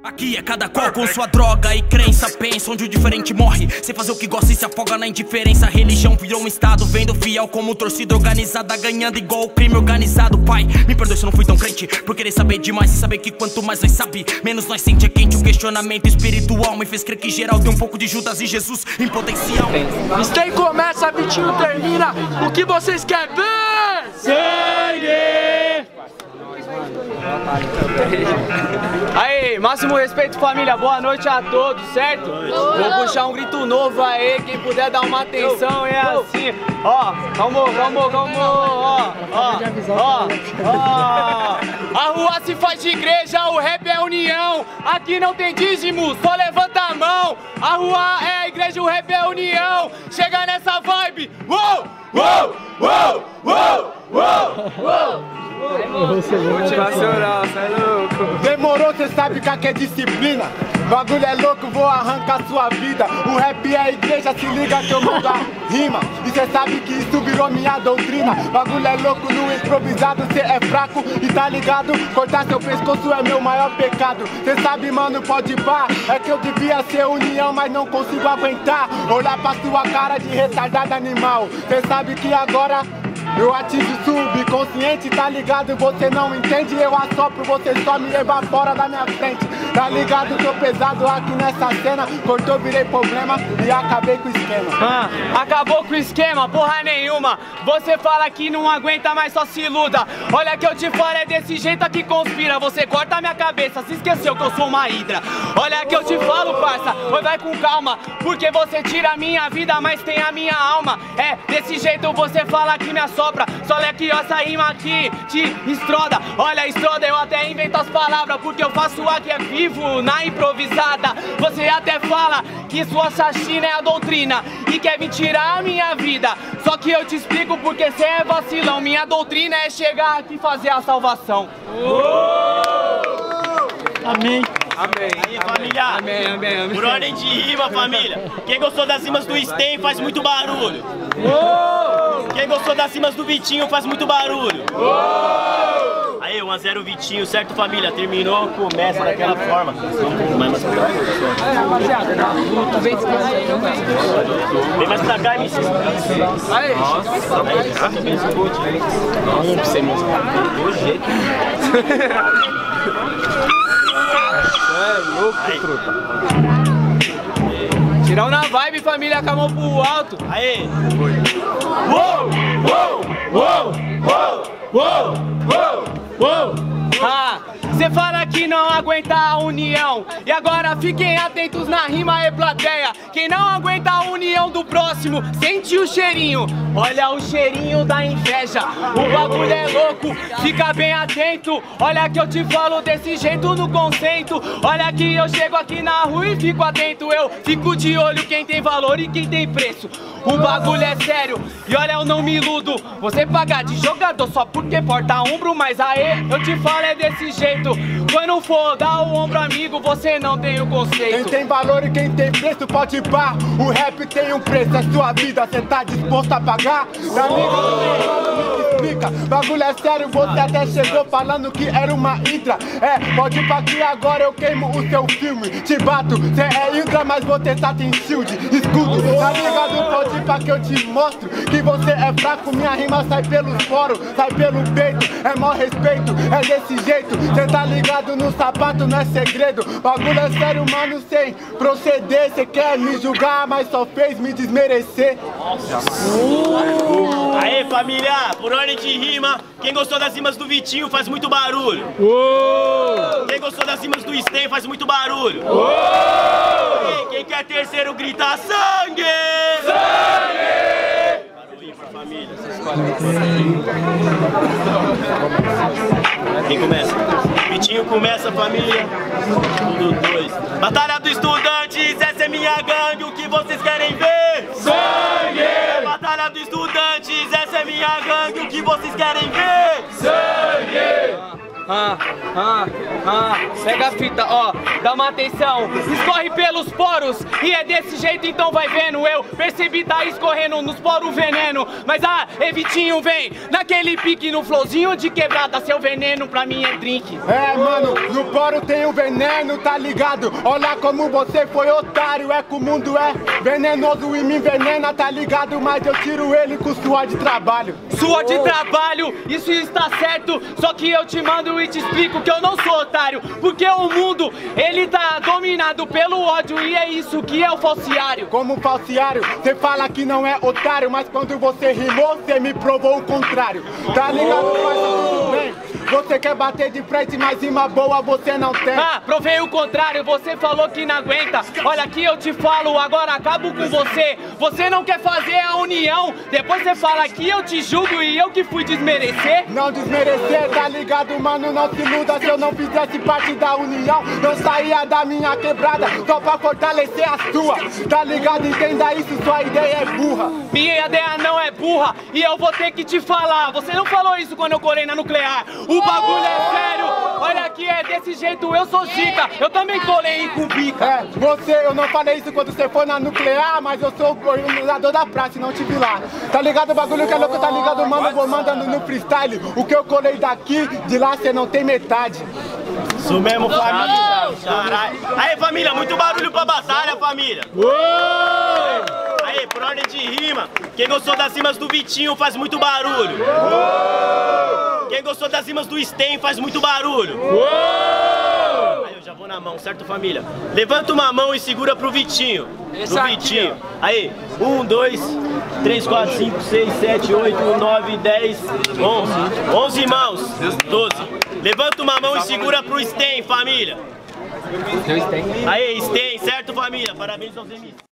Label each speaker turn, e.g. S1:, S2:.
S1: Aqui é cada qual com sua droga e crença. Pensa onde o diferente morre, sem fazer o que gosta e se afoga na indiferença. A religião virou um estado, vendo fiel como torcida organizada, ganhando igual o crime organizado. Pai, me perdoe se eu não fui tão crente por querer saber demais e saber que quanto mais nós sabe, menos nós sente. É quente o questionamento espiritual, me fez crer que geral tem um pouco de Judas e Jesus em potencial.
S2: Stay começa, Vitinho termina. O que vocês querem ver?
S3: Sangue! Aí, máximo respeito, família, boa noite a todos, certo? Vou puxar um grito novo aí, quem puder dar uma atenção é assim. Ó, calma, ó. A rua se faz de igreja, o rap é união. Aqui não tem dízimo, só levanta a mão. A rua é a igreja, o rap é união. Chega nessa vibe, uou, uou, uou, uou, uou, uou.
S2: Motivacional, cê é louco.
S4: Demorou, cê sabe que aqui é disciplina. Bagulho é louco, vou arrancar sua vida. O rap é a igreja, se liga que eu mando a rima. E cê sabe que isso virou minha doutrina. Bagulho é louco, no improvisado cê é fraco e tá ligado? Cortar seu pescoço é meu maior pecado. Cê sabe, mano, pode pá. É que eu devia ser união, mas não consigo aguentar. Olhar pra sua cara de retardado animal. Cê sabe que agora eu atingo o subconsciente, tá ligado? Você não entende, eu assopro, você só me evapora da minha frente. Tá ligado? Tô pesado aqui nessa cena. Cortou, virei problema e acabei com o esquema.
S3: Acabou com o esquema, porra nenhuma. Você fala que não aguenta, mas só se iluda. Olha que eu te falo, é desse jeito que conspira. Você corta a minha cabeça, se esqueceu que eu sou uma hidra. Olha que eu te falo, parça, vai com calma. Porque você tira a minha vida, mas tem a minha alma. É, desse jeito você fala que me assopra. Só olha que essa rima aqui te estroda. Olha, estroda, eu até invento as palavras, porque eu faço aqui é vivo, na improvisada. Você até fala que sua chacina é a doutrina e quer me tirar a minha vida. Só que eu te explico porque cê é vacilão. Minha doutrina é chegar aqui e fazer a salvação.
S2: Amém.
S5: Amém. Aí, família.
S3: Amém, amém, amém.
S5: Por ordem de rima, família. Quem gostou das rimas do Sten faz muito barulho. Quem gostou das rimas do Vitinho faz muito barulho. Aí, 1 a 0 Vitinho, certo, família? Terminou, começa daquela forma.
S2: Rapaziada,
S5: Vem mais pra cá, MC.
S2: aí.
S4: É louco, truta.
S3: Tirão na vibe, família, com a mão pro alto.
S5: Aí.
S2: Uou, uou, uou, uou, uou, uou.
S3: Cê fala que não aguenta a união. E agora fiquem atentos na rima e plateia. Quem não aguenta a união do próximo, sente o cheirinho. Olha o cheirinho da inveja. O bagulho é louco, fica bem atento. Olha que eu te falo desse jeito no conceito. Olha que eu chego aqui na rua e fico atento. Eu fico de olho quem tem valor e quem tem preço. O bagulho é sério e olha, eu não me iludo. Você paga de jogador só porque porta ombro. Mas aí, eu te falo é desse jeito. Quando for dar o ombro amigo, você não tem o conceito.
S4: Quem tem valor e quem tem preço pode ir pá. O rap tem um preço, é sua vida, cê tá disposto a pagar? Amigo, me explica, bagulho é sério, você até chegou falando que era uma hidra. É, pode ir pra que agora eu queimo o seu filme. Te bato, cê é hidra, mas você tá em shield. Escudo, tá ligado? Pode ir pra que eu te mostro que você é fraco, minha rima sai pelos poros, sai pelo peito. É mó respeito, é desse jeito. Cê tá ligado no sapato, não é segredo. Bagulho é sério, mano, sem proceder. Cê quer me julgar, mas só fez me desmerecer.
S5: Aí, família, por ordem de rima, quem gostou das rimas do Vitinho faz muito barulho. Quem gostou das rimas do Sten faz muito barulho. Quem quer terceiro grita sangue! Sangue! Barulhinho pra família. Quem começa? Vitinho começa, família. 1, 2. Batalha dos estudantes, essa é minha gangue, o que vocês querem ver? Sangue! Batalha dos estudantes, essa é minha gangue, o que vocês querem ver? Sangue!
S3: Pega a fita, ó, dá uma atenção. Escorre pelos poros e é desse jeito, então vai vendo. Eu percebi tá escorrendo nos poros veneno. Mas Vitinho, vem naquele pique no flowzinho de quebrada. Seu veneno pra mim é drink.
S4: É, mano, no poro tem o veneno, tá ligado? Olha como você foi otário. É que o mundo é venenoso e me envenena, tá ligado? Mas eu tiro ele com suor de trabalho.
S3: Suor de trabalho, isso está certo. Só que eu te mando e te explico que eu não sou otário. Porque o mundo, ele tá dominado pelo ódio. E é isso que é o falciário.
S4: Como falciário, você fala que não é otário, mas quando você rimou, você me provou o contrário. Tá ligado? Mas tudo bem. Você quer bater de frente, mas rima boa você não tem.
S3: Provei o contrário, você falou que não aguenta. Olha aqui eu te falo, agora acabo com você. Você não quer fazer a união. Depois você fala que eu te julgo e eu que fui desmerecer.
S4: Não desmerecer, tá ligado, mano? Não se iluda, se eu não fizesse parte da união, eu saía da minha quebrada só pra fortalecer a sua. Tá ligado? Entenda isso, sua ideia é burra.
S3: Minha ideia não é burra e eu vou ter que te falar. Você não falou isso quando eu colei na nuclear. O bagulho é sério, olha aqui, é desse jeito, eu sou zica. Eu também colei em Cumbica.
S4: Eu não falei isso quando você foi na nuclear, mas eu sou o organizador da praça e não te vi lá. Tá ligado? O bagulho que é louco, tá ligado, mano? Vou mandando no freestyle. O que eu colei daqui, de lá você não tem metade.
S5: Isso mesmo, família. Caralho. Aí, família, muito barulho pra batalha, família. Aí, por ordem de rima, quem gostou das rimas do Vitinho faz muito barulho. Quem gostou das rimas do Sten faz muito barulho. Aí, eu já vou na mão, certo, família? Levanta uma mão e segura pro Vitinho. Do Vitinho. Aí, 1, 2, 3, 4, 5, 6, 7, 8, 9, 10, 11. 11 mãos. 12. Levanta uma mão e segura pro Sten, família. Aí, Sten, certo, família? Parabéns aos MCs.